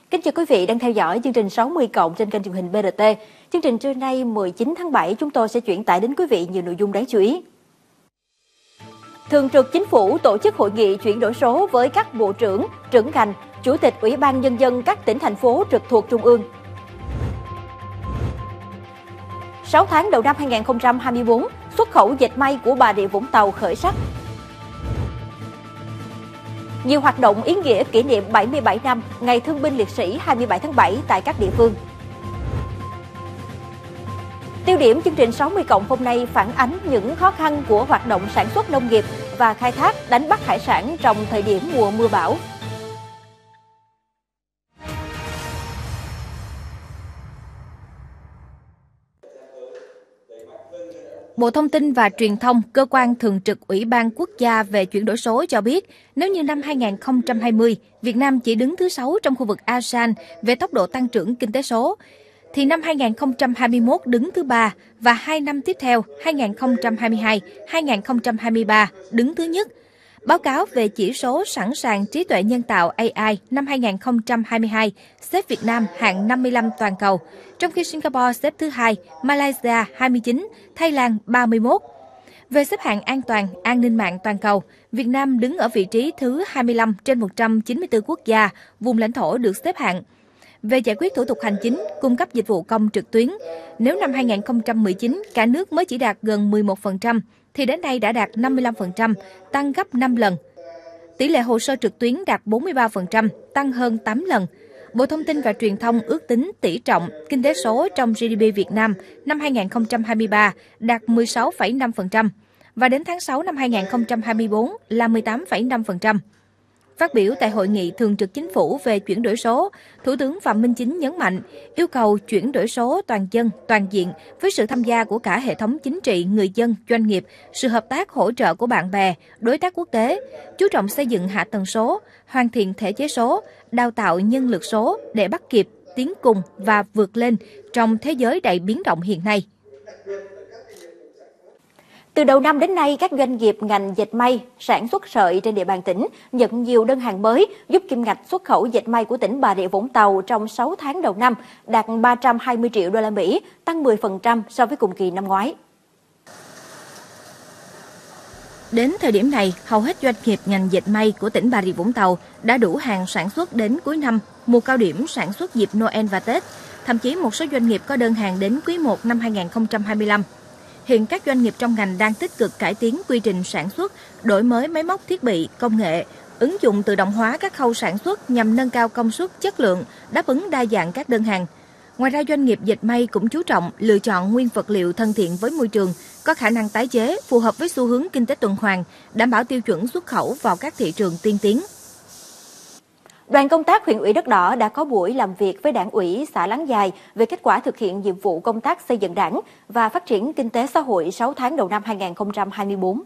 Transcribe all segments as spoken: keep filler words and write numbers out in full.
Kính chào quý vị đang theo dõi chương trình sáu mươi cộng trên kênh truyền hình bê rờ tê. Chương trình trưa nay mười chín tháng bảy chúng tôi sẽ chuyển tải đến quý vị nhiều nội dung đáng chú ý. Thường trực Chính phủ tổ chức hội nghị chuyển đổi số với các bộ trưởng, trưởng ngành, chủ tịch Ủy ban Nhân dân các tỉnh, thành phố trực thuộc Trung ương. sáu tháng đầu năm hai nghìn không trăm hai mươi tư, xuất khẩu dệt may của Bà Rịa Vũng Tàu khởi sắc. Nhiều hoạt động ý nghĩa kỷ niệm bảy mươi bảy năm Ngày Thương binh Liệt sĩ hai mươi bảy tháng bảy tại các địa phương. Tiêu điểm chương trình sáu mươi cộng hôm nay phản ánh những khó khăn của hoạt động sản xuất nông nghiệp và khai thác đánh bắt hải sản trong thời điểm mùa mưa bão. Bộ Thông tin và Truyền thông, cơ quan thường trực Ủy ban Quốc gia về chuyển đổi số cho biết, nếu như năm hai nghìn không trăm hai mươi, Việt Nam chỉ đứng thứ sáu trong khu vực a sê an về tốc độ tăng trưởng kinh tế số, thì năm hai nghìn không trăm hai mươi mốt đứng thứ ba và hai năm tiếp theo, hai nghìn không trăm hai mươi hai đến hai nghìn không trăm hai mươi ba, đứng thứ nhất. Báo cáo về chỉ số sẵn sàng trí tuệ nhân tạo a i năm hai nghìn không trăm hai mươi hai xếp Việt Nam hạng năm mươi lăm toàn cầu, trong khi Singapore xếp thứ hai, Malaysia hai mươi chín, Thái Lan ba mươi mốt. Về xếp hạng an toàn, an ninh mạng toàn cầu, Việt Nam đứng ở vị trí thứ hai mươi lăm trên một trăm chín mươi tư quốc gia, vùng lãnh thổ được xếp hạng. Về giải quyết thủ tục hành chính, cung cấp dịch vụ công trực tuyến, nếu năm hai nghìn không trăm mười chín cả nước mới chỉ đạt gần mười một phần trăm, thì đến nay đã đạt năm mươi lăm phần trăm, tăng gấp năm lần. Tỷ lệ hồ sơ trực tuyến đạt bốn mươi ba phần trăm, tăng hơn tám lần. Bộ Thông tin và Truyền thông ước tính tỷ trọng kinh tế số trong giê đê pê Việt Nam năm hai nghìn không trăm hai mươi ba đạt mười sáu phẩy năm phần trăm và đến tháng sáu năm hai nghìn không trăm hai mươi tư là mười tám phẩy năm phần trăm. Phát biểu tại Hội nghị Thường trực Chính phủ về chuyển đổi số, Thủ tướng Phạm Minh Chính nhấn mạnh, yêu cầu chuyển đổi số toàn dân, toàn diện với sự tham gia của cả hệ thống chính trị, người dân, doanh nghiệp, sự hợp tác hỗ trợ của bạn bè, đối tác quốc tế, chú trọng xây dựng hạ tầng số, hoàn thiện thể chế số, đào tạo nhân lực số để bắt kịp, tiến cùng và vượt lên trong thế giới đầy biến động hiện nay. Từ đầu năm đến nay, các doanh nghiệp ngành dệt may, sản xuất sợi trên địa bàn tỉnh nhận nhiều đơn hàng mới, giúp kim ngạch xuất khẩu dệt may của tỉnh Bà Rịa Vũng Tàu trong sáu tháng đầu năm đạt ba trăm hai mươi triệu đô la Mỹ, tăng mười phần trăm so với cùng kỳ năm ngoái. Đến thời điểm này, hầu hết doanh nghiệp ngành dệt may của tỉnh Bà Rịa Vũng Tàu đã đủ hàng sản xuất đến cuối năm, mùa cao điểm sản xuất dịp Noel và Tết. Thậm chí một số doanh nghiệp có đơn hàng đến quý một năm hai nghìn không trăm hai mươi lăm. Hiện các doanh nghiệp trong ngành đang tích cực cải tiến quy trình sản xuất, đổi mới máy móc thiết bị, công nghệ, ứng dụng tự động hóa các khâu sản xuất nhằm nâng cao công suất, chất lượng, đáp ứng đa dạng các đơn hàng. Ngoài ra, doanh nghiệp dệt may cũng chú trọng lựa chọn nguyên vật liệu thân thiện với môi trường, có khả năng tái chế, phù hợp với xu hướng kinh tế tuần hoàn, đảm bảo tiêu chuẩn xuất khẩu vào các thị trường tiên tiến. Đoàn công tác huyện ủy Đất Đỏ đã có buổi làm việc với Đảng ủy xã Láng Dài về kết quả thực hiện nhiệm vụ công tác xây dựng Đảng và phát triển kinh tế xã hội sáu tháng đầu năm hai nghìn không trăm hai mươi tư.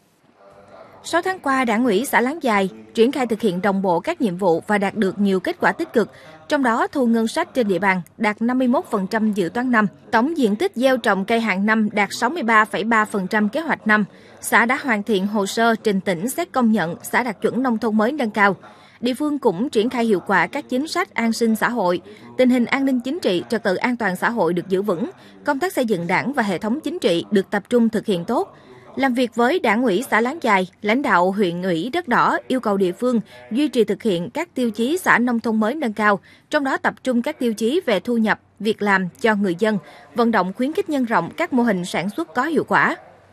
sáu tháng qua, Đảng ủy xã Láng Dài triển khai thực hiện đồng bộ các nhiệm vụ và đạt được nhiều kết quả tích cực. Trong đó, thu ngân sách trên địa bàn đạt năm mươi mốt phần trăm dự toán năm, tổng diện tích gieo trồng cây hàng năm đạt sáu mươi ba phẩy ba phần trăm kế hoạch năm. Xã đã hoàn thiện hồ sơ trình tỉnh xét công nhận xã đạt chuẩn nông thôn mới nâng cao. Địa phương cũng triển khai hiệu quả các chính sách an sinh xã hội, tình hình an ninh chính trị, trật tự an toàn xã hội được giữ vững, công tác xây dựng Đảng và hệ thống chính trị được tập trung thực hiện tốt. Làm việc với Đảng ủy xã Láng Dài, lãnh đạo huyện ủy Đất Đỏ yêu cầu địa phương duy trì thực hiện các tiêu chí xã nông thôn mới nâng cao, trong đó tập trung các tiêu chí về thu nhập, việc làm cho người dân, vận động khuyến khích nhân rộng các mô hình sản xuất có hiệu quả.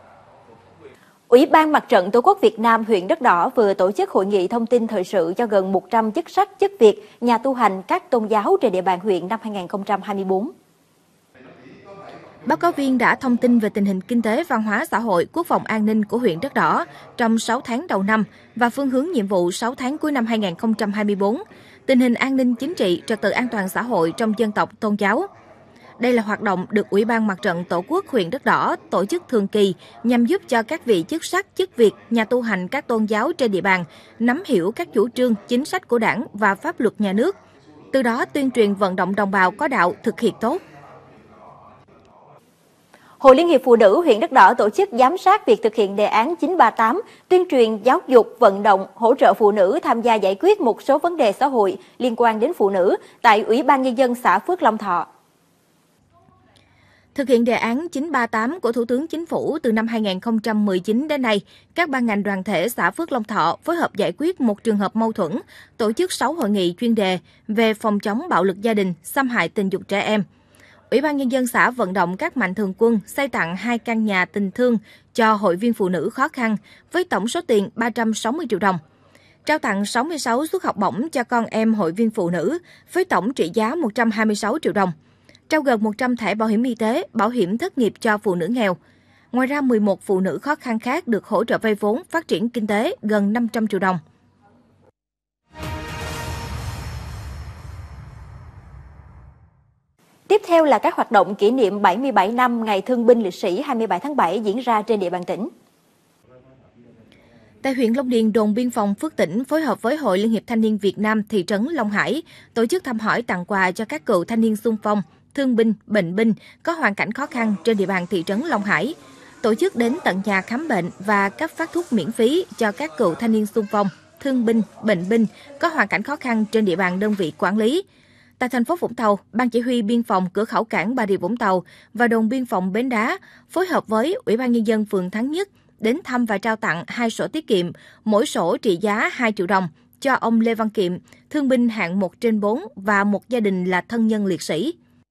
Ủy ban Mặt trận Tổ quốc Việt Nam huyện Đất Đỏ vừa tổ chức hội nghị thông tin thời sự cho gần một trăm chức sắc, chức việc, nhà tu hành các tôn giáo trên địa bàn huyện năm hai nghìn không trăm hai mươi tư. Báo cáo viên đã thông tin về tình hình kinh tế, văn hóa, xã hội, quốc phòng an ninh của huyện Đất Đỏ trong sáu tháng đầu năm và phương hướng nhiệm vụ sáu tháng cuối năm hai nghìn không trăm hai mươi tư, tình hình an ninh chính trị, trật tự an toàn xã hội trong dân tộc, tôn giáo. Đây là hoạt động được Ủy ban Mặt trận Tổ quốc huyện Đất Đỏ tổ chức thường kỳ nhằm giúp cho các vị chức sắc, chức việc, nhà tu hành các tôn giáo trên địa bàn nắm hiểu các chủ trương, chính sách của Đảng và pháp luật nhà nước, từ đó tuyên truyền vận động đồng bào có đạo thực hiện tốt. Hội Liên hiệp Phụ nữ huyện Đất Đỏ tổ chức giám sát việc thực hiện đề án chín ba tám, tuyên truyền, giáo dục, vận động, hỗ trợ phụ nữ tham gia giải quyết một số vấn đề xã hội liên quan đến phụ nữ tại Ủy ban Nhân dân xã Phước Long Thọ. Thực hiện đề án chín ba tám của Thủ tướng Chính phủ từ năm hai nghìn không trăm mười chín đến nay, các ban ngành đoàn thể xã Phước Long Thọ phối hợp giải quyết một trường hợp mâu thuẫn, tổ chức sáu hội nghị chuyên đề về phòng chống bạo lực gia đình, xâm hại tình dục trẻ em. Ủy ban Nhân dân xã vận động các mạnh thường quân xây tặng hai căn nhà tình thương cho hội viên phụ nữ khó khăn với tổng số tiền ba trăm sáu mươi triệu đồng. Trao tặng sáu mươi sáu suất học bổng cho con em hội viên phụ nữ với tổng trị giá một trăm hai mươi sáu triệu đồng. Trao gần một trăm thẻ bảo hiểm y tế, bảo hiểm thất nghiệp cho phụ nữ nghèo. Ngoài ra, mười một phụ nữ khó khăn khác được hỗ trợ vay vốn phát triển kinh tế gần năm trăm triệu đồng. Tiếp theo là các hoạt động kỷ niệm bảy mươi bảy năm Ngày Thương binh Liệt sĩ hai mươi bảy tháng bảy diễn ra trên địa bàn tỉnh. Tại huyện Long Điền, đồn biên phòng Phước Tỉnh phối hợp với Hội Liên hiệp Thanh niên Việt Nam thị trấn Long Hải tổ chức thăm hỏi tặng quà cho các cựu thanh niên xung phong, thương binh, bệnh binh có hoàn cảnh khó khăn trên địa bàn thị trấn Long Hải. Tổ chức đến tận nhà khám bệnh và cấp phát thuốc miễn phí cho các cựu thanh niên xung phong, thương binh, bệnh binh có hoàn cảnh khó khăn trên địa bàn đơn vị quản lý. Tại thành phố Vũng Tàu, Ban Chỉ huy Biên phòng Cửa khẩu Cảng Bà Rịa Vũng Tàu và đồn biên phòng Bến Đá phối hợp với Ủy ban Nhân dân phường Thắng Nhất đến thăm và trao tặng hai sổ tiết kiệm, mỗi sổ trị giá hai triệu đồng cho ông Lê Văn Kiệm, thương binh hạng một trên bốn và một gia đình là thân nhân liệt sĩ.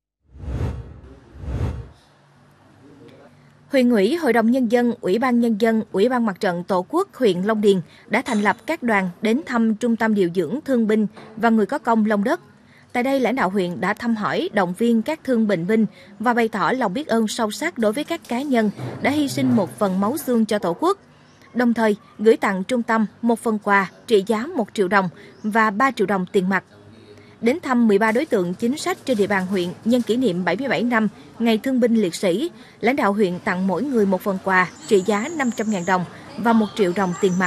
Huyện ủy, Hội đồng Nhân dân, Ủy ban Nhân dân, Ủy ban Mặt trận Tổ quốc huyện Long Điền đã thành lập các đoàn đến thăm Trung tâm điều dưỡng thương binh và người có công Long Đất. Tại đây, lãnh đạo huyện đã thăm hỏi, động viên các thương bệnh binh và bày tỏ lòng biết ơn sâu sắc đối với các cá nhân đã hy sinh một phần máu xương cho Tổ quốc. Đồng thời, gửi tặng trung tâm một phần quà trị giá một triệu đồng và ba triệu đồng tiền mặt. Đến thăm mười ba đối tượng chính sách trên địa bàn huyện nhân kỷ niệm bảy mươi bảy năm Ngày Thương binh Liệt sĩ, lãnh đạo huyện tặng mỗi người một phần quà trị giá năm trăm nghìn đồng và một triệu đồng tiền mặt.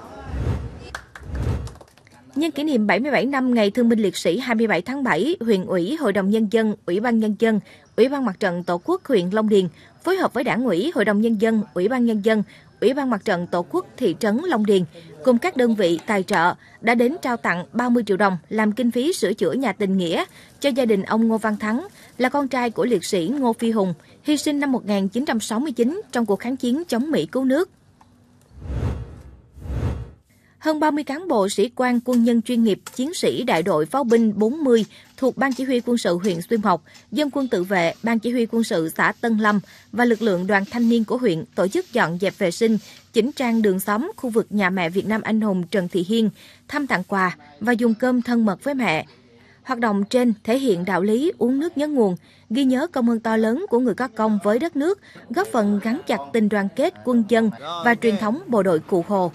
Nhân kỷ niệm bảy mươi bảy năm Ngày Thương binh Liệt sĩ hai mươi bảy tháng bảy, huyện ủy, Hội đồng Nhân dân, Ủy ban Nhân dân, Ủy ban Mặt trận Tổ quốc huyện Long Điền phối hợp với Đảng ủy, Hội đồng Nhân dân, Ủy ban Nhân dân, Ủy ban Mặt trận Tổ quốc thị trấn Long Điền cùng các đơn vị tài trợ đã đến trao tặng ba mươi triệu đồng làm kinh phí sửa chữa nhà tình nghĩa cho gia đình ông Ngô Văn Thắng, là con trai của liệt sĩ Ngô Phi Hùng, hy sinh năm một nghìn chín trăm sáu mươi chín trong cuộc kháng chiến chống Mỹ cứu nước. Hơn ba mươi cán bộ sĩ quan quân nhân chuyên nghiệp, chiến sĩ đại đội pháo binh bốn mươi thuộc Ban Chỉ huy quân sự huyện Xuyên Mộc, dân quân tự vệ, Ban Chỉ huy quân sự xã Tân Lâm và lực lượng đoàn thanh niên của huyện tổ chức dọn dẹp vệ sinh, chỉnh trang đường xóm khu vực nhà mẹ Việt Nam anh hùng Trần Thị Hiên, thăm tặng quà và dùng cơm thân mật với mẹ. Hoạt động trên thể hiện đạo lý uống nước nhớ nguồn, ghi nhớ công ơn to lớn của người có công với đất nước, góp phần gắn chặt tình đoàn kết quân dân và truyền thống bộ đội Cụ Hồ.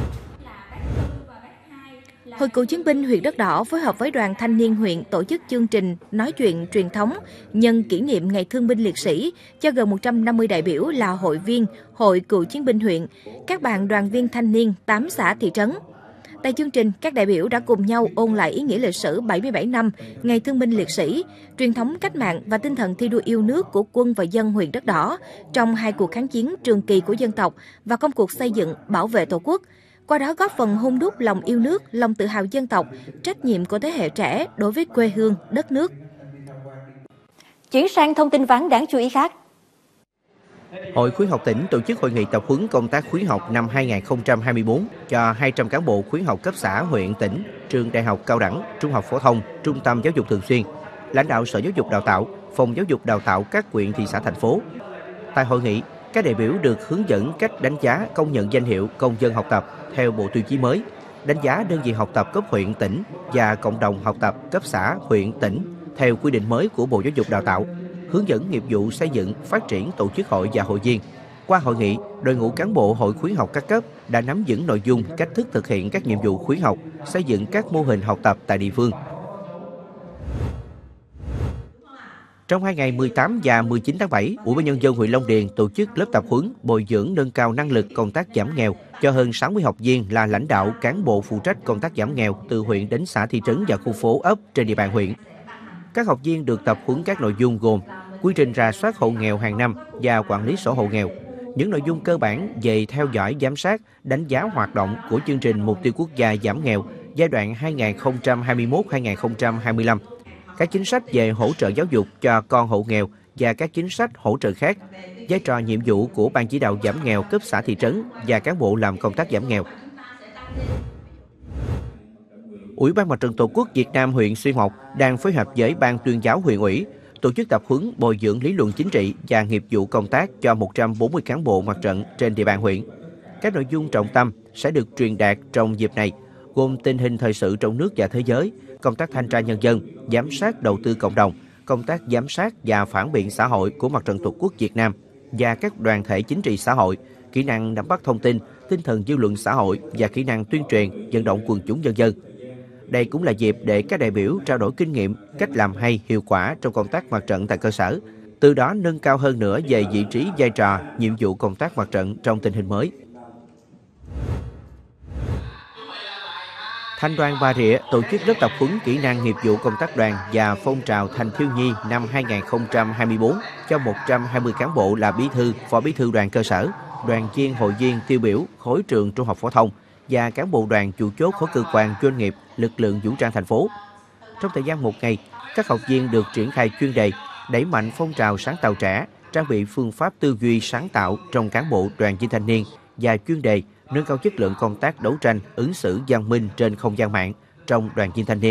Hội Cựu chiến binh huyện Đất Đỏ phối hợp với đoàn thanh niên huyện tổ chức chương trình nói chuyện truyền thống nhân kỷ niệm Ngày Thương binh Liệt sĩ cho gần một trăm năm mươi đại biểu là hội viên Hội Cựu chiến binh huyện, các bạn đoàn viên thanh niên tám xã thị trấn. Tại chương trình, các đại biểu đã cùng nhau ôn lại ý nghĩa lịch sử bảy mươi bảy năm Ngày Thương binh Liệt sĩ, truyền thống cách mạng và tinh thần thi đua yêu nước của quân và dân huyện Đất Đỏ trong hai cuộc kháng chiến trường kỳ của dân tộc và công cuộc xây dựng, bảo vệ Tổ quốc. Qua đó góp phần hun đúc lòng yêu nước, lòng tự hào dân tộc, trách nhiệm của thế hệ trẻ đối với quê hương, đất nước. Chuyển sang thông tin vắn đáng chú ý khác. Hội Khuyến học tỉnh tổ chức hội nghị tập huấn công tác khuyến học năm hai nghìn không trăm hai mươi tư cho hai trăm cán bộ khuyến học cấp xã, huyện, tỉnh, trường đại học, cao đẳng, trung học phổ thông, trung tâm giáo dục thường xuyên, lãnh đạo Sở Giáo dục Đào tạo, Phòng Giáo dục Đào tạo các huyện, thị xã, thành phố. Tại hội nghị, các đại biểu được hướng dẫn cách đánh giá công nhận danh hiệu công dân học tập theo bộ tiêu chí mới, đánh giá đơn vị học tập cấp huyện, tỉnh và cộng đồng học tập cấp xã, huyện, tỉnh theo quy định mới của Bộ Giáo dục Đào tạo, hướng dẫn nghiệp vụ xây dựng, phát triển tổ chức hội và hội viên. Qua hội nghị, đội ngũ cán bộ hội khuyến học các cấp đã nắm vững nội dung, cách thức thực hiện các nhiệm vụ khuyến học, xây dựng các mô hình học tập tại địa phương. Trong hai ngày mười tám và mười chín tháng bảy, Ủy ban Nhân dân huyện Long Điền tổ chức lớp tập huấn bồi dưỡng nâng cao năng lực công tác giảm nghèo cho hơn sáu mươi học viên là lãnh đạo, cán bộ phụ trách công tác giảm nghèo từ huyện đến xã, thị trấn và khu phố ấp trên địa bàn huyện. Các học viên được tập huấn các nội dung gồm quy trình rà soát hộ nghèo hàng năm và quản lý sổ hộ nghèo, những nội dung cơ bản về theo dõi, giám sát, đánh giá hoạt động của chương trình Mục tiêu Quốc gia giảm nghèo giai đoạn hai nghìn không trăm hai mươi mốt đến hai nghìn không trăm hai mươi lăm, các chính sách về hỗ trợ giáo dục cho con hộ nghèo và các chính sách hỗ trợ khác, vai trò nhiệm vụ của Ban chỉ đạo giảm nghèo cấp xã thị trấn và cán bộ làm công tác giảm nghèo. Ủy ban Mặt trận Tổ quốc Việt Nam huyện Xuyên Mộc đang phối hợp với Ban tuyên giáo huyện ủy tổ chức tập huấn bồi dưỡng lý luận chính trị và nghiệp vụ công tác cho một trăm bốn mươi cán bộ mặt trận trên địa bàn huyện. Các nội dung trọng tâm sẽ được truyền đạt trong dịp này, gồm tình hình thời sự trong nước và thế giới, công tác thanh tra nhân dân, giám sát đầu tư cộng đồng, công tác giám sát và phản biện xã hội của Mặt trận Tổ quốc Việt Nam và các đoàn thể chính trị xã hội, kỹ năng nắm bắt thông tin, tinh thần dư luận xã hội và kỹ năng tuyên truyền, vận động quần chúng nhân dân. Đây cũng là dịp để các đại biểu trao đổi kinh nghiệm, cách làm hay, hiệu quả trong công tác mặt trận tại cơ sở, từ đó nâng cao hơn nữa về vị trí, vai trò, nhiệm vụ công tác mặt trận trong tình hình mới. Thanh đoàn Bà Rịa tổ chức lớp tập huấn kỹ năng nghiệp vụ công tác đoàn và phong trào thanh thiếu nhi năm hai nghìn không trăm hai mươi tư cho một trăm hai mươi cán bộ là bí thư, phó bí thư đoàn cơ sở, đoàn viên, hội viên tiêu biểu khối trường trung học phổ thông và cán bộ đoàn chủ chốt khối cơ quan doanh nghiệp, lực lượng vũ trang thành phố. Trong thời gian một ngày, các học viên được triển khai chuyên đề đẩy mạnh phong trào sáng tạo trẻ, trang bị phương pháp tư duy sáng tạo trong cán bộ đoàn viên thanh niên và chuyên đề nâng cao chất lượng công tác đấu tranh, ứng xử văn minh trên không gian mạng trong đoàn viên thanh niên.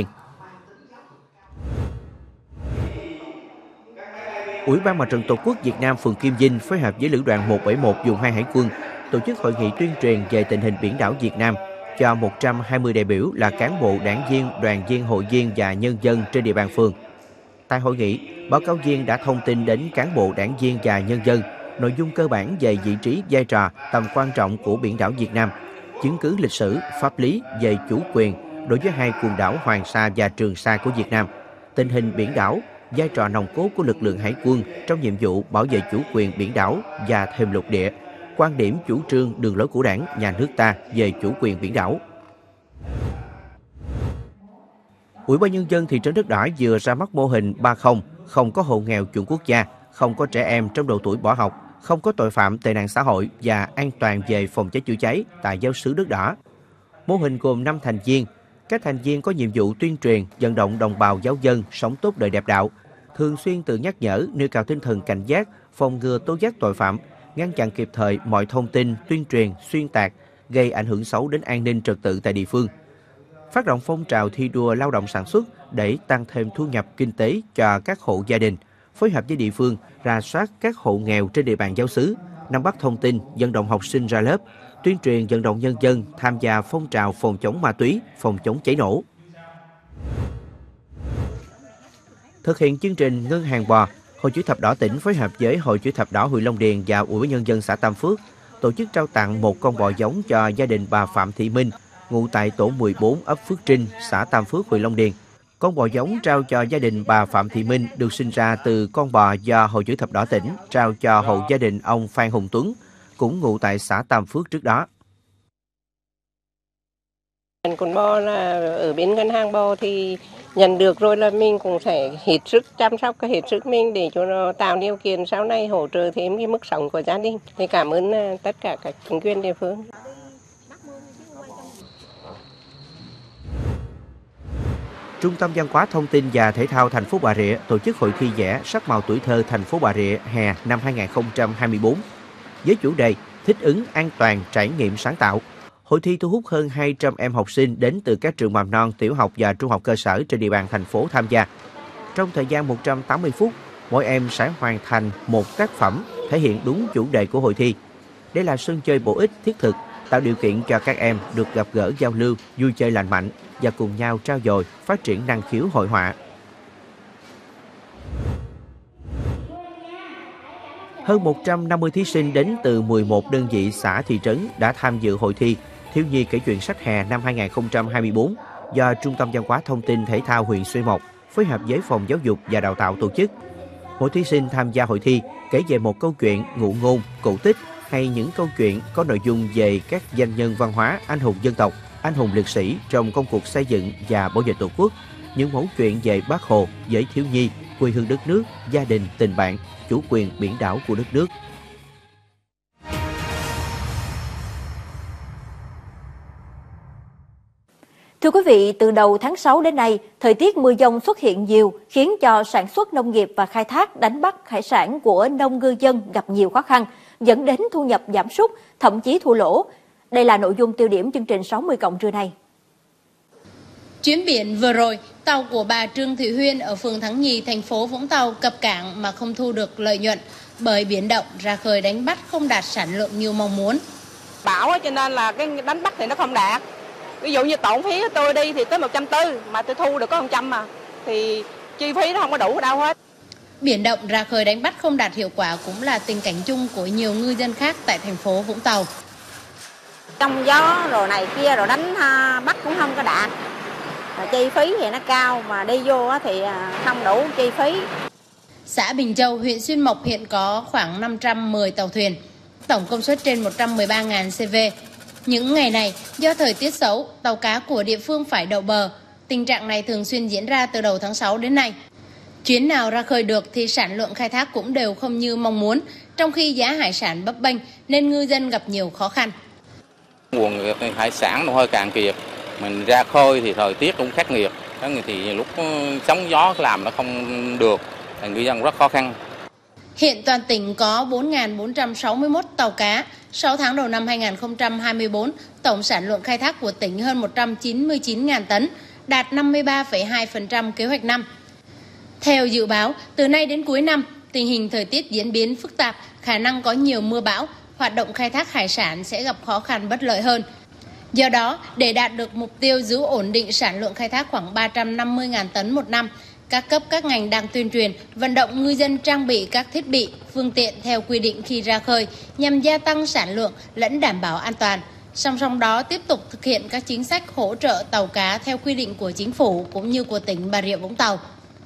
Ủy ban Mặt trận Tổ quốc Việt Nam phường Kim Vinh phối hợp với Lữ đoàn một bảy một vùng hai Hải quân tổ chức hội nghị tuyên truyền về tình hình biển đảo Việt Nam cho một trăm hai mươi đại biểu là cán bộ, đảng viên, đoàn viên, hội viên và nhân dân trên địa bàn phường. Tại hội nghị, báo cáo viên đã thông tin đến cán bộ, đảng viên và nhân dân nội dung cơ bản về vị trí, vai trò, tầm quan trọng của biển đảo Việt Nam, chứng cứ lịch sử, pháp lý về chủ quyền đối với hai quần đảo Hoàng Sa và Trường Sa của Việt Nam, tình hình biển đảo, vai trò nòng cốt của lực lượng hải quân trong nhiệm vụ bảo vệ chủ quyền biển đảo và thềm lục địa, quan điểm, chủ trương, đường lối của Đảng, nhà nước ta về chủ quyền biển đảo. Ủy ban Nhân dân thị trấn Đất Đỏ vừa ra mắt mô hình ba không, không có hộ nghèo chuẩn quốc gia, không có trẻ em trong độ tuổi bỏ học, không có tội phạm tệ nạn xã hội và an toàn về phòng cháy chữa cháy tại giáo xứ Đất Đỏ. Mô hình gồm năm thành viên. Các thành viên có nhiệm vụ tuyên truyền, vận động đồng bào giáo dân sống tốt đời đẹp đạo, thường xuyên tự nhắc nhở, nêu cao tinh thần cảnh giác, phòng ngừa tố giác tội phạm, ngăn chặn kịp thời mọi thông tin, tuyên truyền, xuyên tạc, gây ảnh hưởng xấu đến an ninh trật tự tại địa phương. Phát động phong trào thi đua lao động sản xuất để tăng thêm thu nhập kinh tế cho các hộ gia đình, phối hợp với địa phương rà soát các hộ nghèo trên địa bàn giáo xứ, nắm bắt thông tin, vận động học sinh ra lớp, tuyên truyền vận động nhân dân tham gia phong trào phòng chống ma túy, phòng chống cháy nổ. Thực hiện chương trình Ngân hàng bò, Hội Chữ thập đỏ tỉnh phối hợp với Hội Chữ thập đỏ huyện Long Điền và Ủy ban Nhân dân xã Tam Phước tổ chức trao tặng một con bò giống cho gia đình bà Phạm Thị Minh, ngụ tại tổ mười bốn ấp Phước Trinh, xã Tam Phước, huyện Long Điền. Con bò giống trao cho gia đình bà Phạm Thị Minh được sinh ra từ con bò do Hội Chữ thập đỏ tỉnh trao cho hộ gia đình ông Phan Hùng Tuấn, cũng ngụ tại xã Tam Phước trước đó. Con bò là ở bên ngân hàng bò thì nhận được rồi là mình cũng sẽ hết sức chăm sóc cái hết sức mình để cho nó tạo điều kiện sau này hỗ trợ thêm cái mức sống của gia đình. Thì cảm ơn tất cả các chính quyền địa phương. Trung tâm Văn hóa Thông tin và Thể thao thành phố Bà Rịa tổ chức hội thi vẽ sắc màu tuổi thơ thành phố Bà Rịa hè năm hai nghìn không trăm hai mươi tư với chủ đề thích ứng an toàn, trải nghiệm sáng tạo. Hội thi thu hút hơn hai trăm em học sinh đến từ các trường mầm non, tiểu học và trung học cơ sở trên địa bàn thành phố tham gia. Trong thời gian một trăm tám mươi phút, mỗi em sẽ hoàn thành một tác phẩm thể hiện đúng chủ đề của hội thi. Đây là sân chơi bổ ích, thiết thực, tạo điều kiện cho các em được gặp gỡ, giao lưu, vui chơi lành mạnh và cùng nhau trau dồi, phát triển năng khiếu hội họa. Hơn một trăm năm mươi thí sinh đến từ mười một đơn vị xã thị trấn đã tham dự hội thi Thiếu nhi kể chuyện sách hè năm hai nghìn không trăm hai mươi tư do Trung tâm Văn hóa Thông tin Thể thao huyện Xuyên Mộc phối hợp với Phòng Giáo dục và Đào tạo tổ chức. Mỗi thí sinh tham gia hội thi kể về một câu chuyện, ngụ ngôn, cổ tích hay những câu chuyện có nội dung về các danh nhân văn hóa, anh hùng dân tộc, anh hùng liệt sĩ trong công cuộc xây dựng và bảo vệ Tổ quốc, những mẫu chuyện về Bác Hồ với thiếu nhi, quê hương đất nước, gia đình, tình bạn, chủ quyền biển đảo của đất nước. Thưa quý vị, từ đầu tháng sáu đến nay, thời tiết mưa dông xuất hiện nhiều khiến cho sản xuất nông nghiệp và khai thác đánh bắt hải sản của nông ngư dân gặp nhiều khó khăn, dẫn đến thu nhập giảm sút, thậm chí thua lỗ. Đây là nội dung tiêu điểm chương trình sáu mươi cộng trưa nay. Chuyến biển vừa rồi, tàu của bà Trương Thị Huyên ở phường Thắng Nhì, thành phố Vũng Tàu cập cảng mà không thu được lợi nhuận bởi biển động, ra khơi đánh bắt không đạt sản lượng như mong muốn. Bão cho nên là cái đánh bắt thì nó không đạt. Ví dụ như tổn phí của tôi đi thì tới một trăm tư mươi mà tôi thu được có một trăm mà thì chi phí nó không có đủ ở đâu hết. Biển động, ra khơi đánh bắt không đạt hiệu quả cũng là tình cảnh chung của nhiều ngư dân khác tại thành phố Vũng Tàu. Trong gió rồi này kia rồi đánh bắt cũng không có đạt. Mà chi phí thì nó cao mà đi vô thì không đủ chi phí. Xã Bình Châu, huyện Xuyên Mộc hiện có khoảng năm trăm mười tàu thuyền, tổng công suất trên một trăm mười ba nghìn xê vê. Những ngày này, do thời tiết xấu, tàu cá của địa phương phải đậu bờ. Tình trạng này thường xuyên diễn ra từ đầu tháng sáu đến nay. Chuyến nào ra khơi được thì sản lượng khai thác cũng đều không như mong muốn, trong khi giá hải sản bấp bênh nên ngư dân gặp nhiều khó khăn. Nguồn hải sản nó hơi cạn kiệt, mình ra khơi thì thời tiết cũng khắc nghiệt, thì lúc sóng gió làm nó không được, thì ngư dân rất khó khăn. Hiện toàn tỉnh có bốn nghìn bốn trăm sáu mươi mốt tàu cá. sáu tháng đầu năm hai nghìn không trăm hai mươi tư, tổng sản lượng khai thác của tỉnh hơn một trăm chín mươi chín nghìn tấn, đạt năm mươi ba phẩy hai phần trăm kế hoạch năm. Theo dự báo, từ nay đến cuối năm, tình hình thời tiết diễn biến phức tạp, khả năng có nhiều mưa bão, hoạt động khai thác hải sản sẽ gặp khó khăn bất lợi hơn. Do đó, để đạt được mục tiêu giữ ổn định sản lượng khai thác khoảng ba trăm năm mươi nghìn tấn một năm, các cấp các ngành đang tuyên truyền, vận động ngư dân trang bị các thiết bị, phương tiện theo quy định khi ra khơi nhằm gia tăng sản lượng lẫn đảm bảo an toàn. Song song đó tiếp tục thực hiện các chính sách hỗ trợ tàu cá theo quy định của chính phủ cũng như của tỉnh Bà Rịa Vũng Tàu.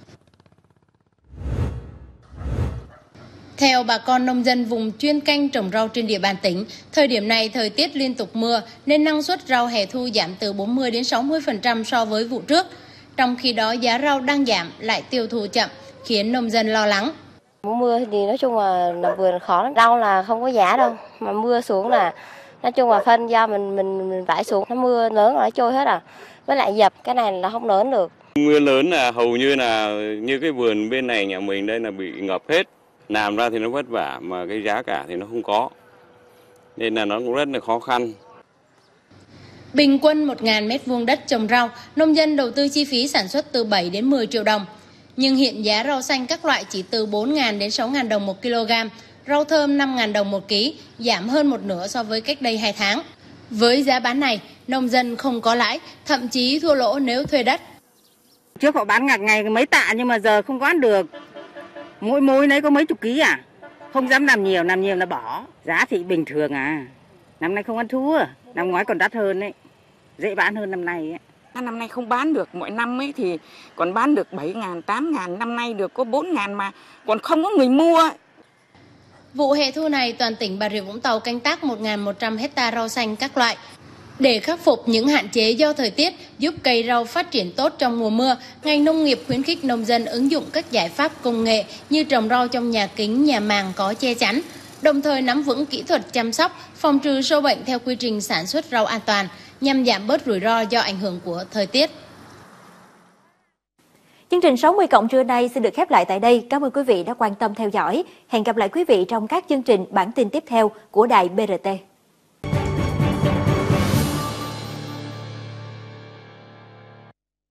Theo bà con nông dân vùng chuyên canh trồng rau trên địa bàn tỉnh, thời điểm này thời tiết liên tục mưa nên năng suất rau hè thu giảm từ bốn mươi đến sáu mươi phần trăm so với vụ trước. Trong khi đó giá rau đang giảm lại tiêu thụ chậm khiến nông dân lo lắng. Mùa mưa thì nói chung là làm vườn khó lắm, rau là không có giá đâu, mà mưa xuống là nói chung là phân do mình mình mình vải xuống, nó mưa lớn là nó trôi hết à. Với lại dập cái này là không lớn được. Mưa lớn là hầu như là như cái vườn bên này nhà mình đây là bị ngập hết. Làm ra thì nó vất vả mà cái giá cả thì nó không có. Nên là nó cũng rất là khó khăn. Bình quân một nghìn mét vuông đất trồng rau, nông dân đầu tư chi phí sản xuất từ bảy đến mười triệu đồng. Nhưng hiện giá rau xanh các loại chỉ từ bốn nghìn đến sáu nghìn đồng một kg, rau thơm năm nghìn đồng một ký, giảm hơn một nửa so với cách đây hai tháng. Với giá bán này, nông dân không có lãi, thậm chí thua lỗ nếu thuê đất. Trước họ bán ngặt ngày mấy tạ nhưng mà giờ không có ăn được. Mỗi mối đấy có mấy chục ký à? Không dám làm nhiều, làm nhiều là bỏ. Giá thì bình thường à. Năm nay không ăn thua, năm ngoái còn đắt hơn đấy. Dễ bán hơn năm nay ấy. Năm nay không bán được, mỗi năm ấy thì còn bán được bảy nghìn, tám nghìn, năm nay được có bốn nghìn mà còn không có người mua. Vụ hè thu này, toàn tỉnh Bà Rịa Vũng Tàu canh tác một nghìn một trăm hecta rau xanh các loại. Để khắc phục những hạn chế do thời tiết, giúp cây rau phát triển tốt trong mùa mưa, ngành nông nghiệp khuyến khích nông dân ứng dụng các giải pháp công nghệ như trồng rau trong nhà kính, nhà màng có che chắn, đồng thời nắm vững kỹ thuật chăm sóc, phòng trừ sâu bệnh theo quy trình sản xuất rau an toàn, nhằm giảm bớt rủi ro do ảnh hưởng của thời tiết. Chương trình sáu mươi cộng trưa nay xin được khép lại tại đây. Cảm ơn quý vị đã quan tâm theo dõi. Hẹn gặp lại quý vị trong các chương trình bản tin tiếp theo của Đài bê rờ tê.